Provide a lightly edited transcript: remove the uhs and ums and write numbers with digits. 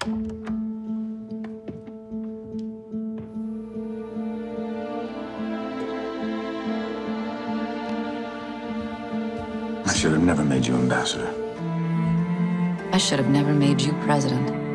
I should have never made you ambassador. I should have never made you president.